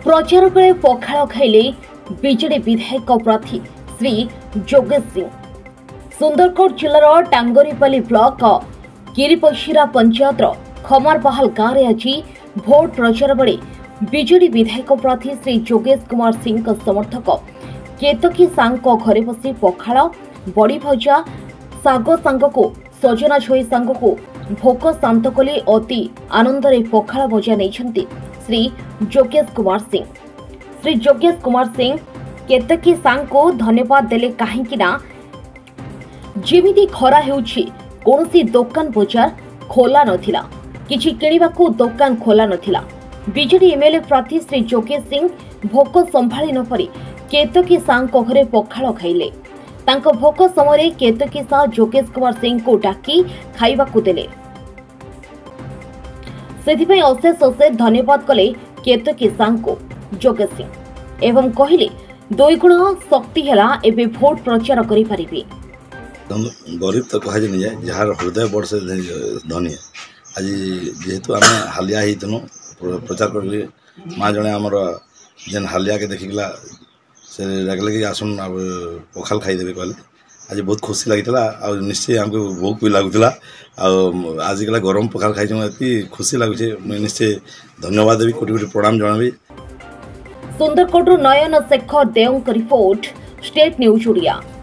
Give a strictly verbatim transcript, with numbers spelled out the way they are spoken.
प्रचार बेले पखाड़ खाइले बीजेडी विधायक प्रार्थी श्री जोगेश सिंह। सुंदरगढ़ जिलार टांगरीपाली ब्लॉक गिरिपशिरा पंचायत खमारबाहाल गाँव में आज भोट प्रचार बेले बीजेडी विधायक प्रार्थी श्री जोगेश कुमार सिंह समर्थक केतकी सांग घरे बसी पखाड़ बड़ी भजा साग सांग को सजना छई सांग को भोक शांत कले अति आनंद पखाड़ भजा नहीं श्री जोगेश कुमार सिंह। श्री जोगेश कुमार सिंह केतकी सांग को धन्यवाद देले कहीं जेमिति खरा हेउछि कोनोसी दुकान बजार खोला नथिला, किछि किणिबाकू दुकान खोला नथिला। बीजेडी एमएलए प्रार्थी श्री जोगेश सिंह भोक संभाली न परि केतकी सांग घरे पखाड़ खाइले। तांको भोक समय केतकी सांग जोगेश कुमार सिंह को डाकी खाइबाकू देले। सेथिपई अशेष अशेष धन्यवाद कले केतकी सांग को जोगेश सिंह एवं कहले दुई गुण शक्ति है एवं भोट प्रचार करि परिबे। गरीब तो कह जाए जार हृदय बड़ से धनी आज जेहेतु आम हालिया होनु प्रचार कर माँ जड़े आमर जेन हालिया के देखिकला से डाकले कि आसन पखाल खाईदेवे कहले आज बहुत खुशी लगी निश्चय आमको भोक भी लगुला आजिकल गरम पखाल खाई खुशी लगुचे निश्चय धन्यवाद देवी कोटि कोटि प्रणाम जनाबी। Sundargarh Nayan Shekhar Dev report state news Odia.